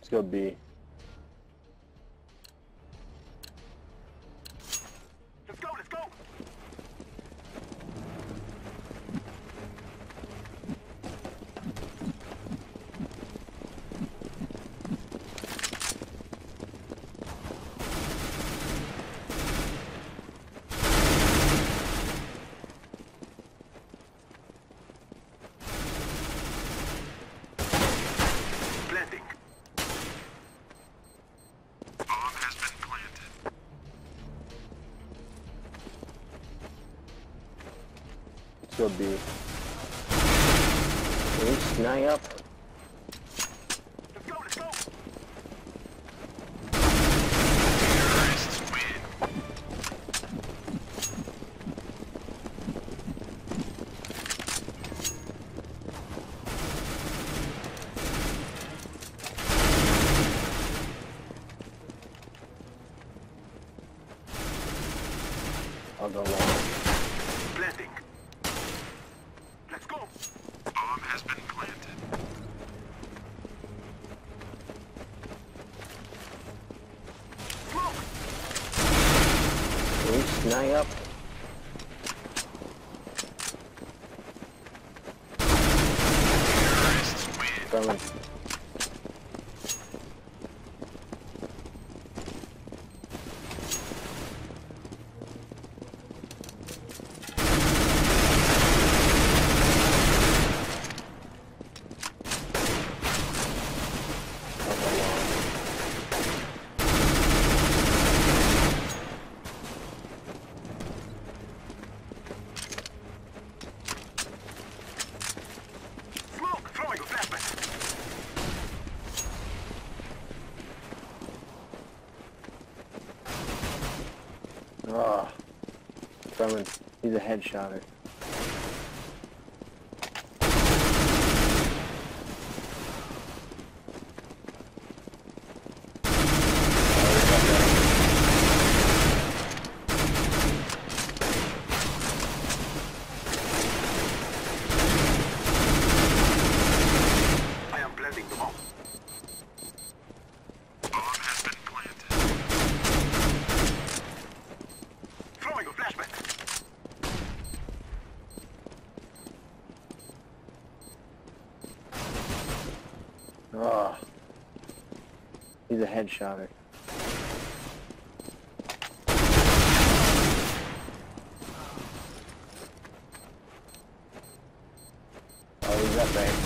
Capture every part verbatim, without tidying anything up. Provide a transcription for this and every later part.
Let's go B. Let's go, let's go! Planting. Bomb has been planted. Let's go B. Can you snag up? Let's go, let's go! Terrorists win. I'll go long. Planting. Let's go! Bomb has been planted. Smoke! Can you snag up? Terrorists win. Coming. I'll go long. Smoke! Throwing a flashbang! Ah, coming. He's a headshotter. I am planting the bomb. Bomb has been planted. Throwing a flashbang! Ah, he's a headshotter. Oh, he's up there.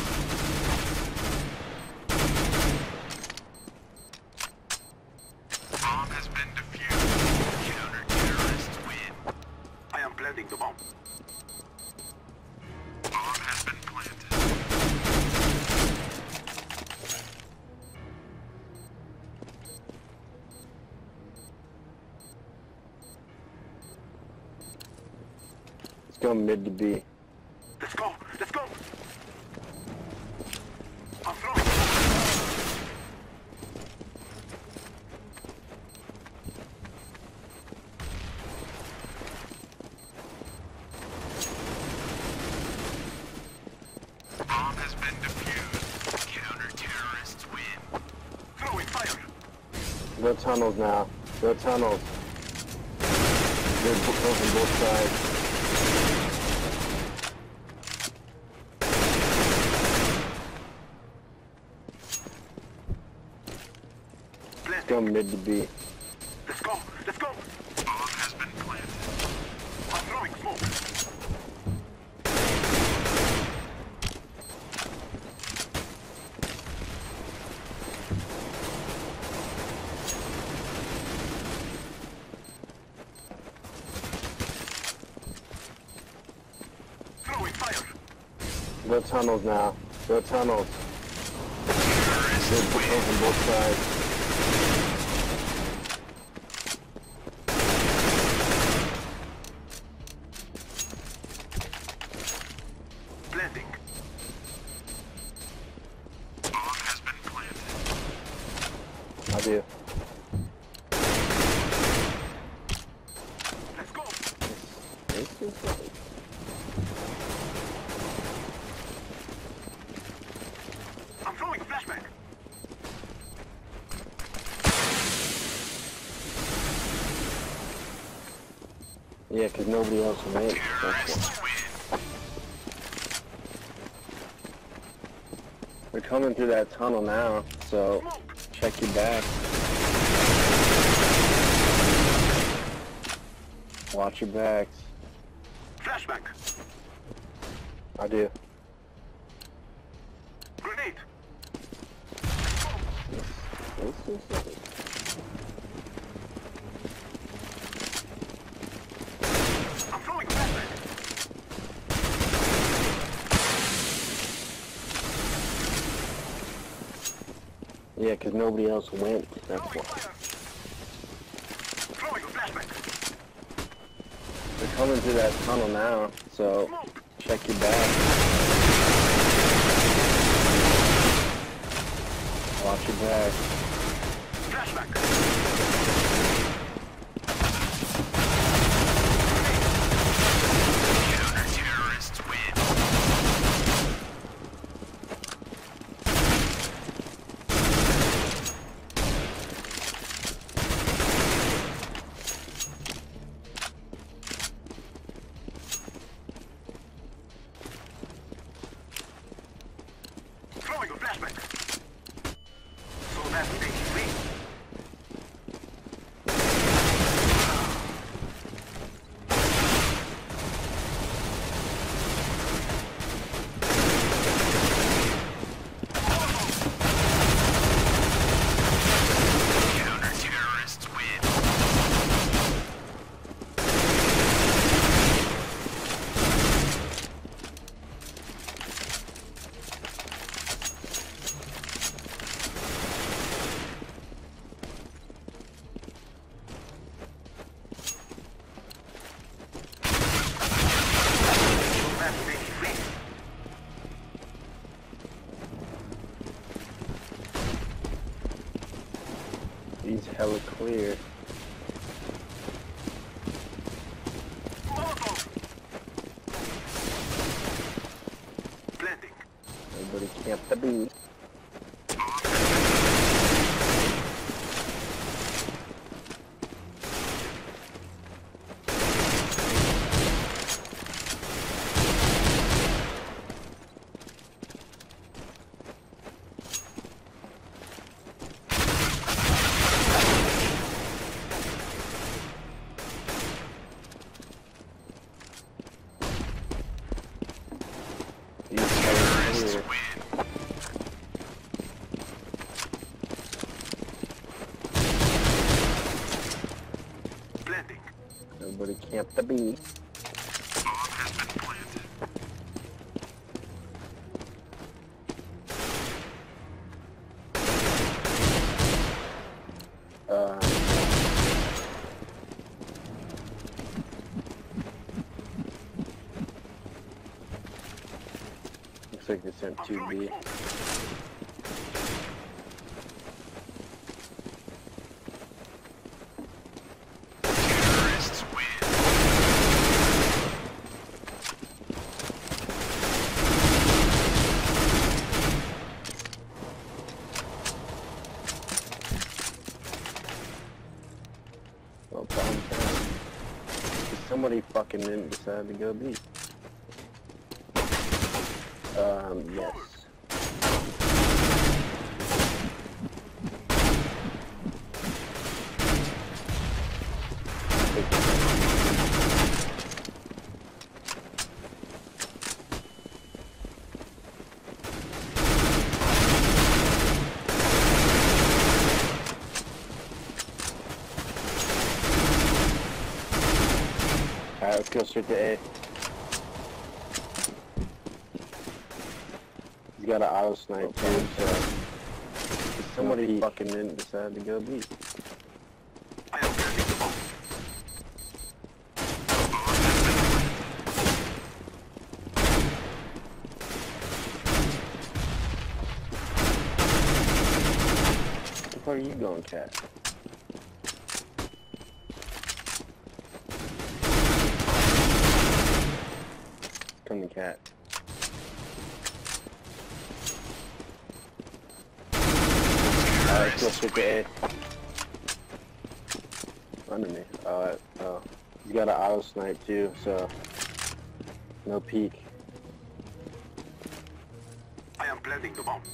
Bomb has been defused. Counter-terrorists win. I am planting the bomb. Bomb has been planted. Let's go mid to B. Let's go, let's go! I'm throwing. Bomb has been defused. Counter-terrorists win. Throwing fire! Go tunnels now. Go tunnels. Good bo- on both sides. Let's go Planting. mid to B. Let's go, let's go! Bomb has been planted. I'm throwing smoke. Throwing fire! Go tunnels now. Go tunnels. Terrorists Good bo- win. on both sides. Planting. Bomb has been planted. I do. Let's go! This is like... I'm throwing flashbang! Yeah, because nobody else went. Terrorists win. We're coming through that tunnel now, so check your back. Watch your backs. Flashbang. I do. Grenade. This is I'm throwing a flashbang. Yeah, because nobody else went. That's Throwing why. fire. Throwing a flashbang. We're coming through that tunnel now, so Smoke. check your back. Watch your back. Flashbang. Counter-terrorists win. Throwing a flashbang. So that's the three. Counter-terrorists win. So that's the three. He's hella clear. Molotov. Blending. Everybody camp the bee. He's hella Terrorists clear. win. Blending. Everybody camp the bee. Bomb has been planted. Uh, looks like they sent I'm two throwing B. smoke. Terrorists win. Well, bomb down. Somebody fucking didn't decide to go B. Um, yes. Alright, let's go straight to A. He's got an auto snipe too, so somebody fucking didn't decide to go B. I am planting the bomb. Where the fuck are you going, cat? Come the cat. Alright, let's go straight to A. Under me. Alright, oh. He's got an auto snipe too, so no peek. I am planting the bomb.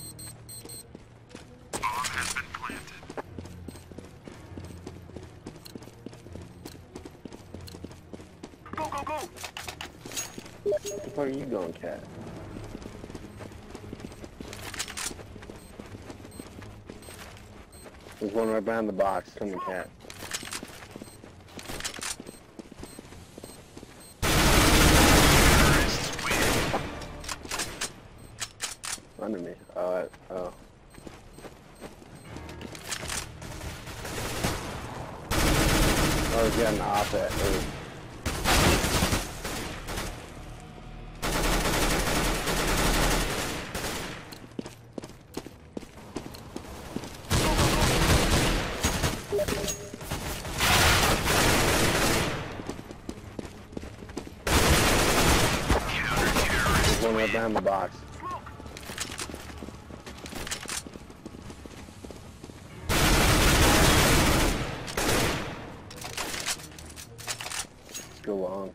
Bomb has been planted. Go, go, go! Where the fuck are you going, cat? There's one right behind the box. Coming, cat. Under me. Oh, I, oh. Oh, he's got an op at me. There's one right behind the box. Go long.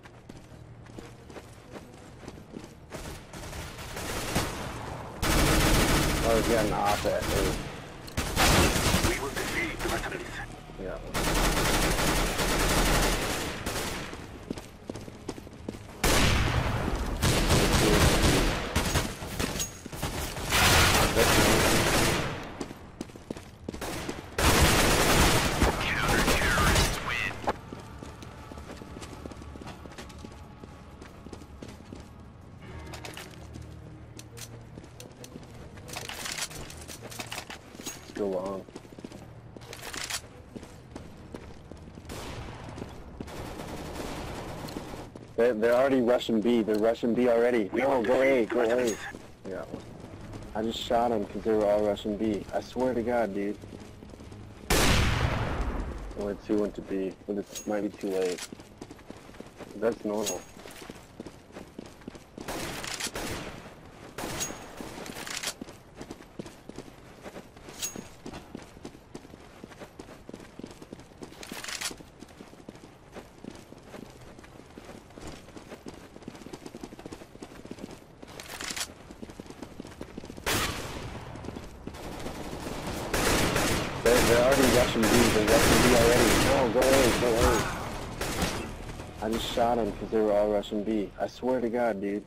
Oh, he's got an op at me. We will defeat the mercenaries. Yeah. Counter-terrorists win. Go long. They're, they're already rushing B. They're rushing B already. No, go A, go A. Yeah. I just shot them because they were all rushing B. I swear to God, dude. Only two went to B, but it might be too late. That's normal. They're, they're already rushing B. They're rushing B already. No, go A, go A. I just shot them because they were all rushing B. I swear to God, dude.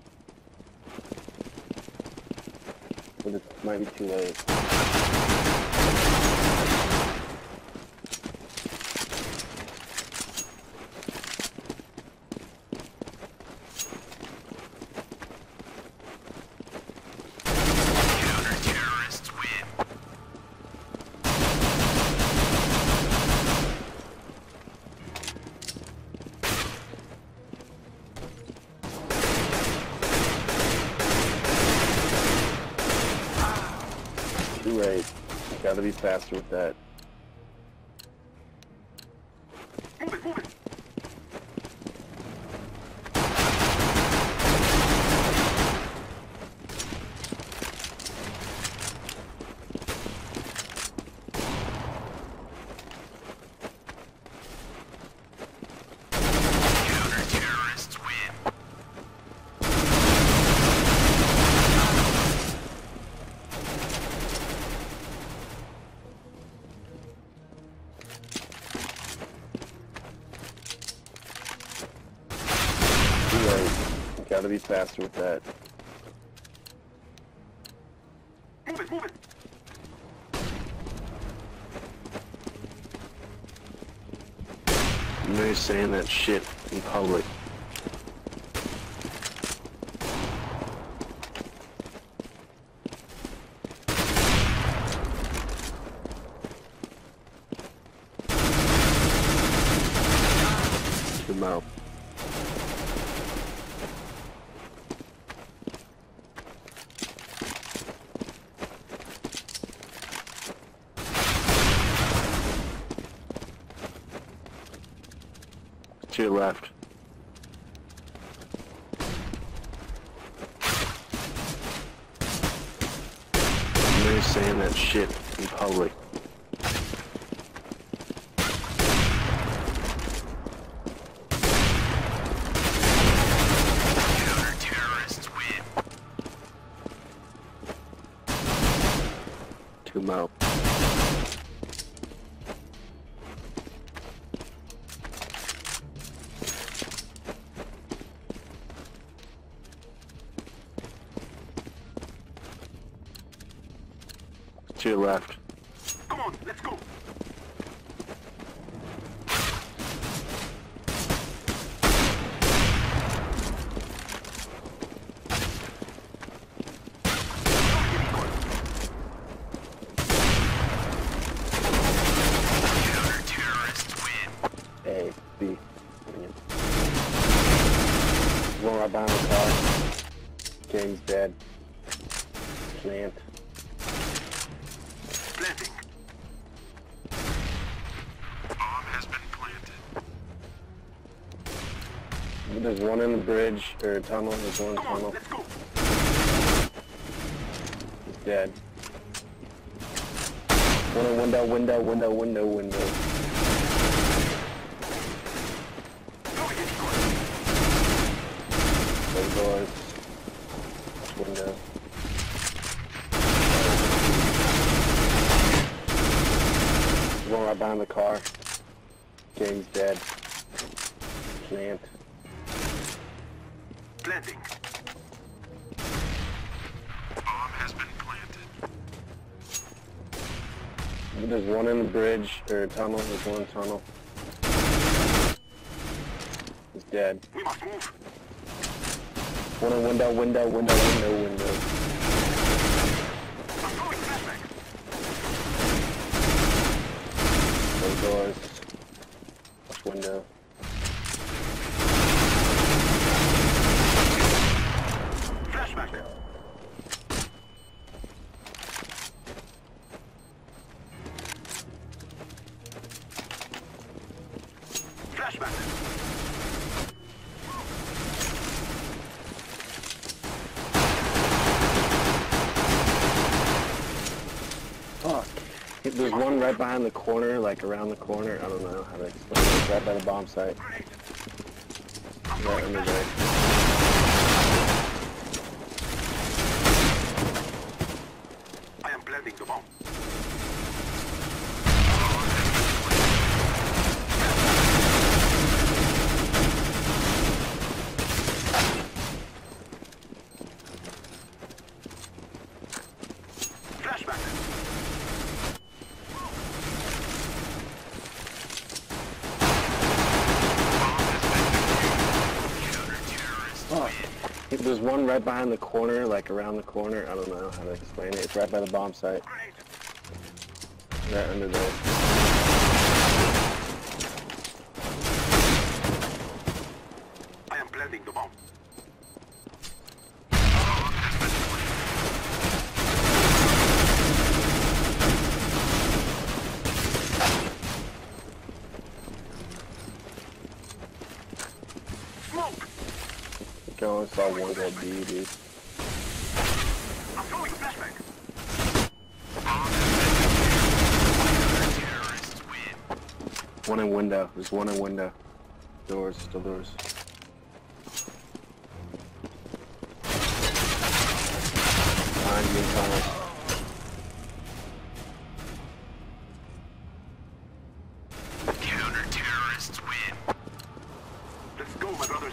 But it might be too late. Counter-terrorists win. Too late. Gotta be faster with that. Move it, move it! Counter-terrorists win. Too late. Gotta be faster with that. Move it, move it! You know you're saying that shit in public. Good mouth. To your left. You know you're saying that shit in public. No. To your left. Come on, let's go. A, B. One right behind the car. King's dead. Plant. Planting. Bomb has been planted. There's one in the bridge, or tunnel. There's one in the Come on, tunnel. let's go. He's dead. One in window, window, window, window, window. Those doors. Window. One right behind the car. King's dead. Plant. Planting. Bomb has been planted. There's one in the bridge, or tunnel. There's one in the tunnel. He's dead. We must move. One in window, window, window, window, window. I'm throwing flashback. Those doors. Watch window. Flashback. Flashback. Fuck. There's one right behind the corner, like around the corner. I don't know how to explain it. It's right by the bomb site. Grenade. Right under there. I am planting the bomb. Flashback. Fuck. There's one right behind the corner, like around the corner. I don't know how to explain it. It's right by the bomb site. Grenade. Right under there. I am planting the bomb. Smoke. Going, saw one go B, dude. I'm throwing flashback. Terrorists win. One in window. There's one in window. Doors, still doors. Behind you in tunnel. Counter-terrorists win. Let's go, my brothers.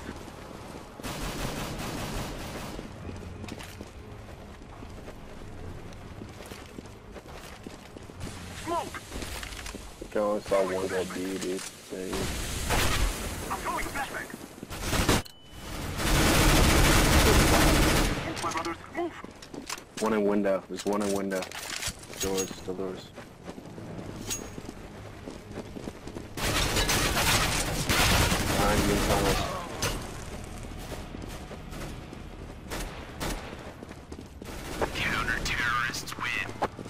Smoke. Going, saw one go B, dude. Save. I'm throwing flashback. Move, my brothers, move. One in window. There's one in window. Doors, still doors. Behind you in tunnel. Counter-terrorists win.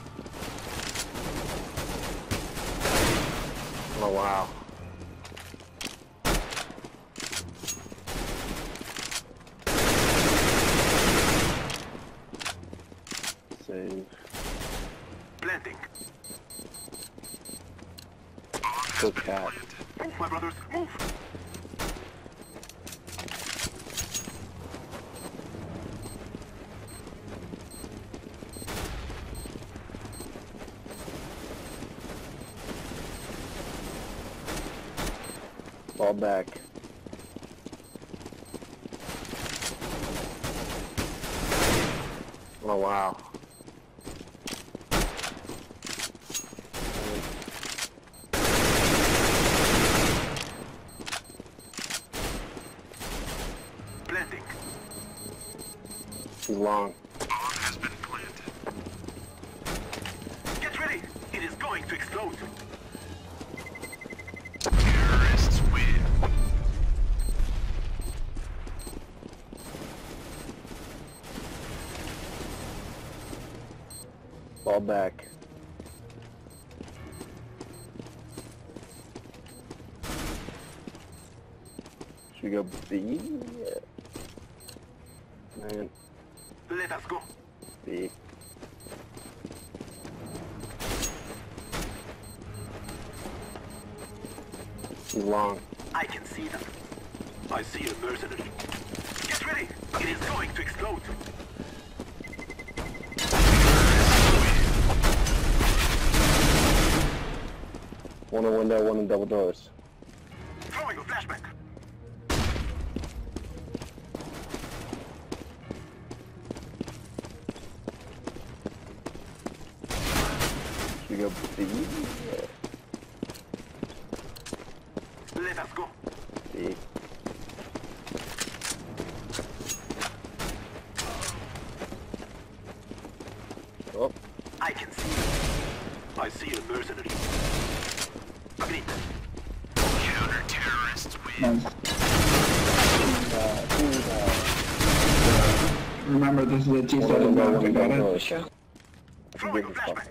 Oh, wow. Save. Planting. Good cat. Move, my brothers, move. Fall back. Oh wow. Blending. Too long. Bomb has been planted. Get ready. It is going to explode. Terrorists win. Fall back. Should we go B? Yeah. Man, Let us go. B. Too long. I can see them. I see a mercenary. Get ready. It is going to explode. One in window, one in double doors. Throwing a flashback. Should we go B? Yeah. Let us go. B. Oh, I can see them. I see a mercenary. Agreed. Counter-terrorists win. Remember, this is a T one in seven window, map, one I in got double it. doors. Throwing a flashback.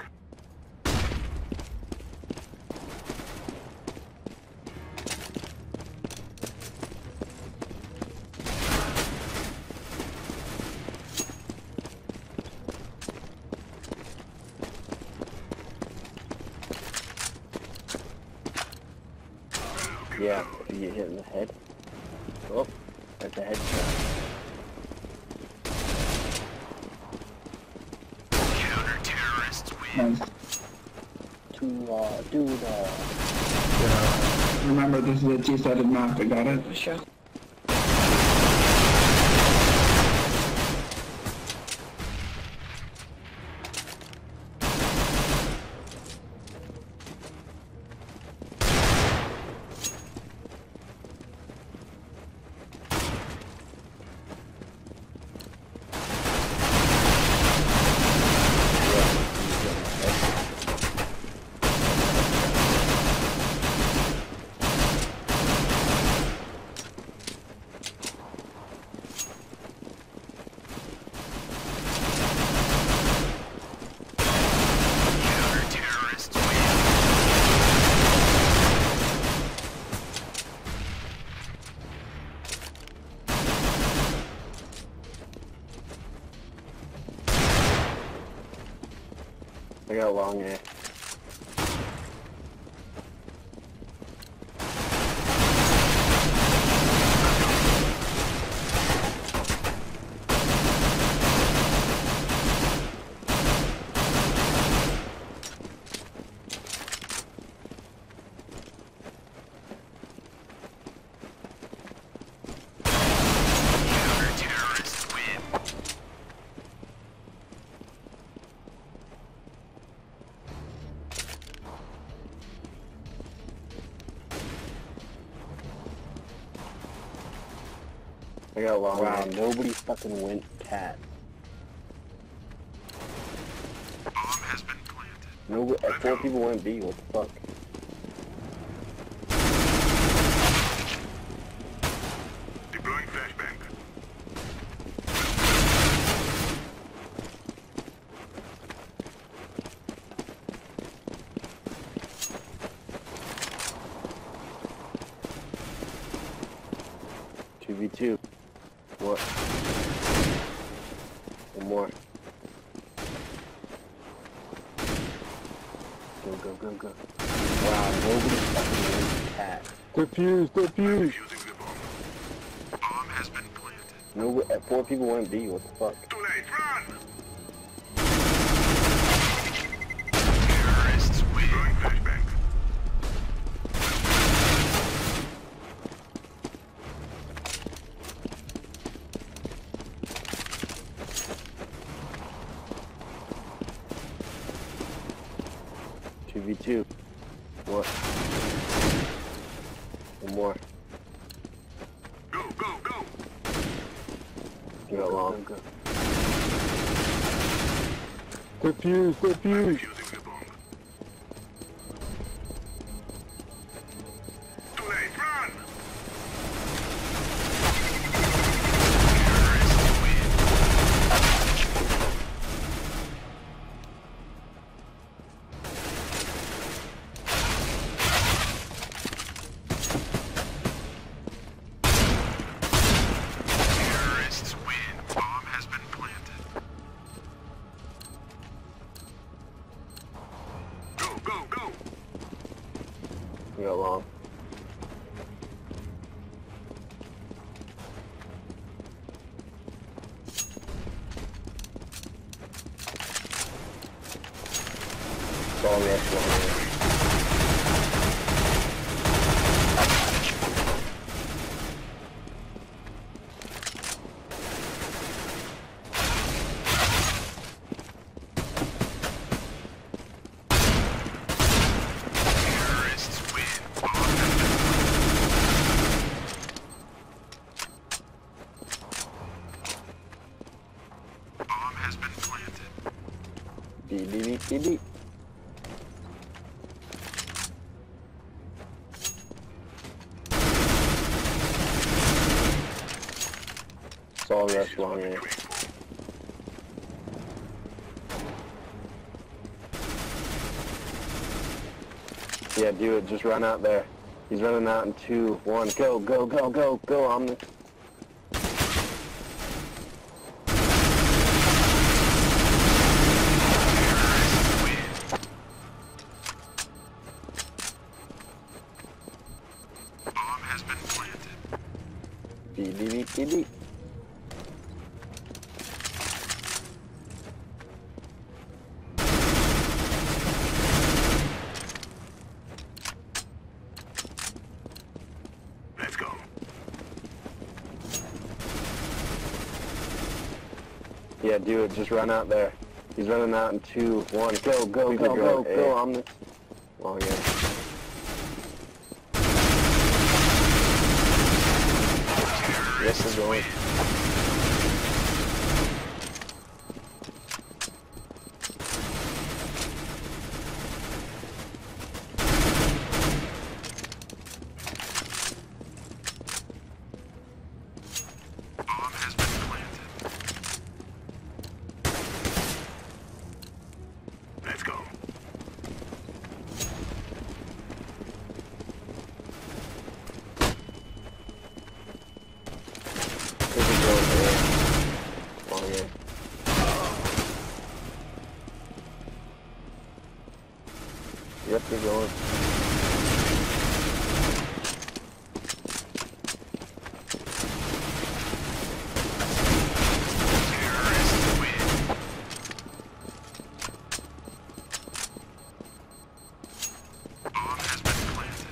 Yeah, if you get hit in the head. Oh, that's a headshot. Counter-terrorists win. Nice. To, uh, do the... Remember, this is a T seven map, I got it. Sure. Counter-terrorists win. I got long A. Counter-terrorists win. I got long wow. A. Nobody fucking went cat. Bomb has been planted. No, uh, four people went B. What the fuck? Deploying flashbang. two v two. What? One more. Go, go, go, go. Wow, nobody fucking went cat. Defuse, defuse! Using the bomb. Bomb has been planted. No, uh, four people went B. What the fuck? Too late. Run! Terrorists win. Deploying flashbang. two v two. What? One more. Go, go, go! You got long. Go, go. Defuse, defuse! Defusing the bomb. Too late, run! Terrorists win. Bomb has been planted. Go, go, go! You got long. It's all rush long here. Terrorists win. Bomb has been planted. Bomb has been planted. Beep, beep, beep, beep, beep. It's all rush long here. Yeah, do it. Just run out there. He's running out in two, one. Go, go, go, go, go. I'm the... Terrorists win. Bomb has been planted. Beep, beep, beep, beep, beep. Let's go. Yeah, do it. Just run out there. He's running out in two, one. Go, go, go, go, go. I'm the... Long here. Yes, is going. Bomb has been planted. Let's go. This is going here. Long here. Yep, they're going. Terrorists win. Bomb has been planted.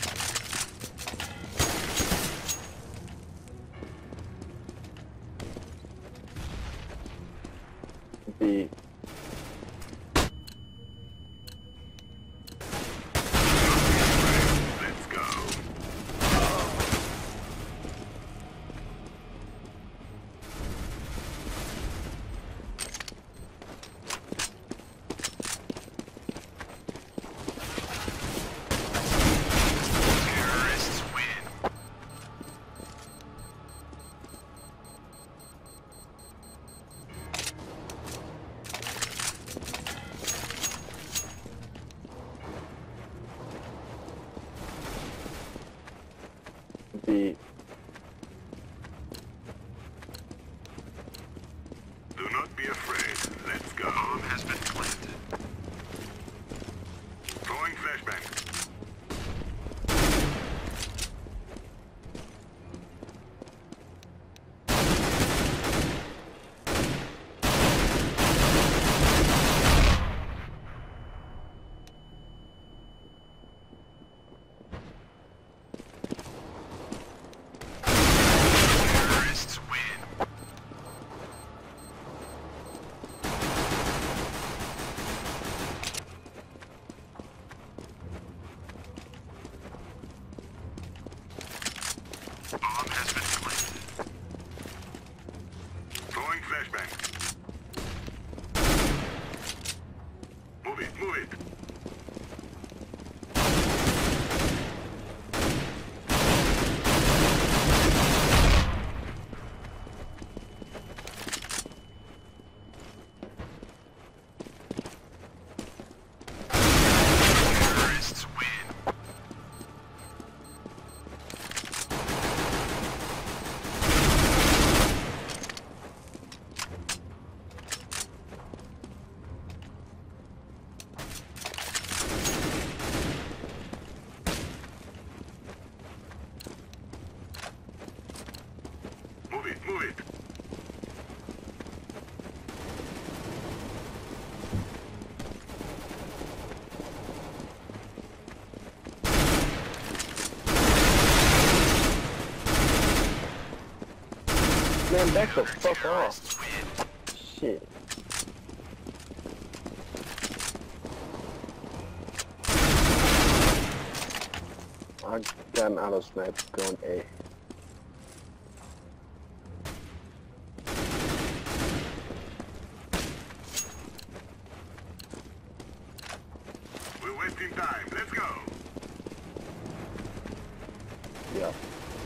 B. Let's go. Terrorists win. B. Do not be afraid. Let's go. Bomb has been planted. Throwing flashbang. Terrorists win. flashbang. Move it, move it. Terrorists win. Move it, move it. Man, back the fuck off. Terrorists win. Shit. I got an auto snipe going A. We're wasting time. Let's go. Yeah.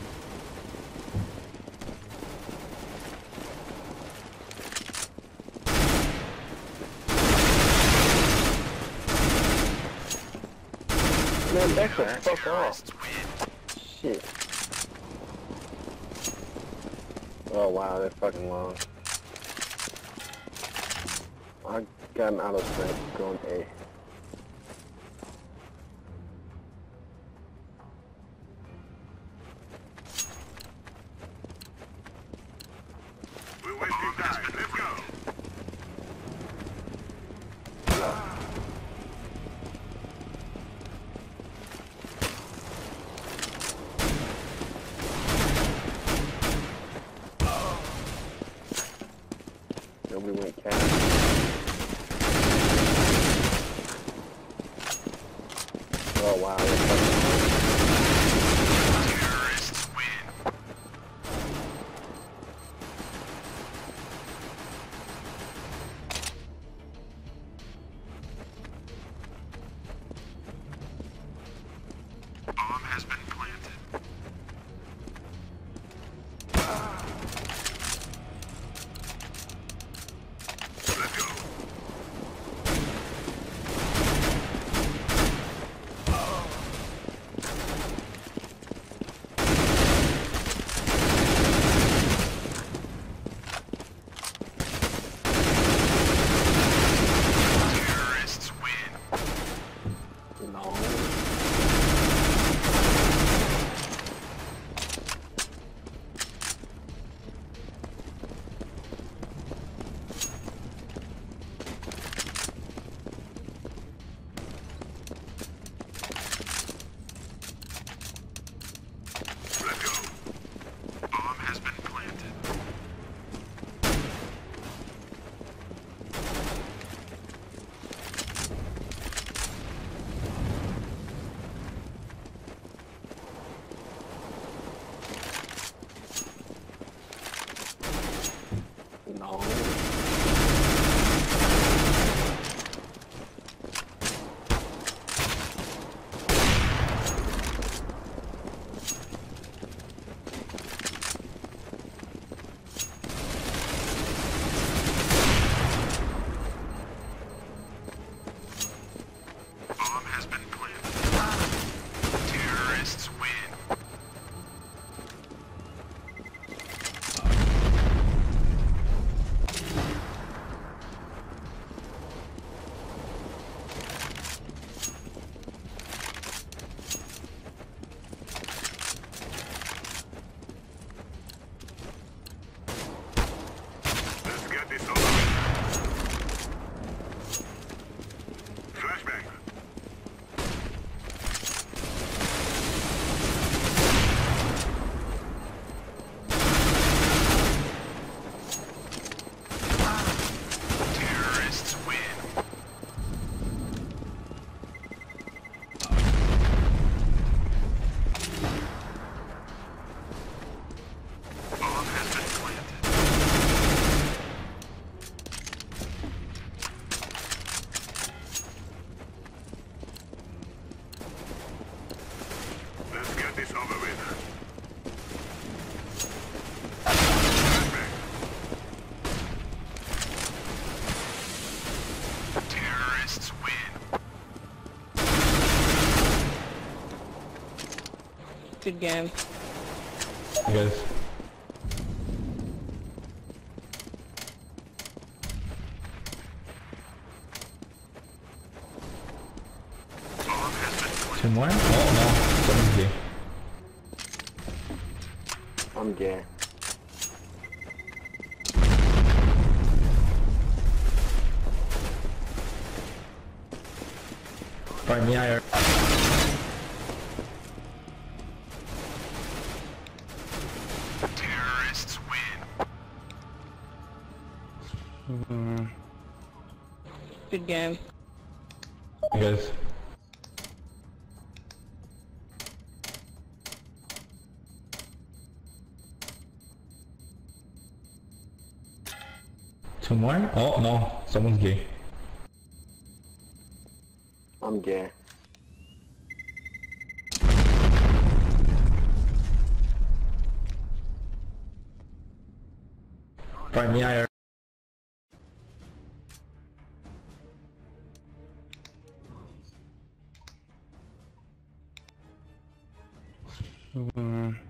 Man, back the fuck off. Terrorists win. Shit. Oh wow, they're fucking long. I got an auto snipe going A. We're wasting time. Let's go. Nobody went cash. Oh wow, they're fucking Terrorists win. Bomb has been planted. Let's go. Good game. Hey guys. Two more? Oh no, someone's gay. I'm gay. Alright, me I are. Terrorists win. Good game. Hey guys. Two more? Oh no, someone's gay. I'm gay. Alright, me I are. Mm.